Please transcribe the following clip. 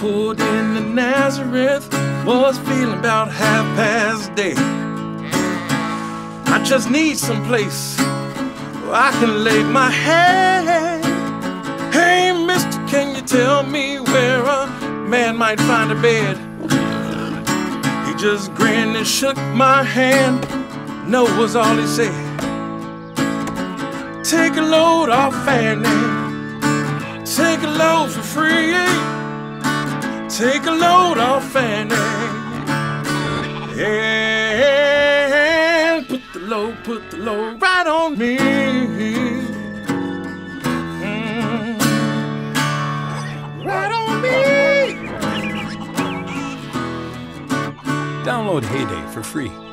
pulled into Nazareth, was feeling about 1/2 dead. I just need some place where I can lay my head. Hey, mister, can you tell me where a man might find a bed? He just grinned and shook my hand. No was all he said. Take a load off Fanny. Take a load for free. Take a load off Fanny. And put the load right on me. Right on me. Download Heyday for free.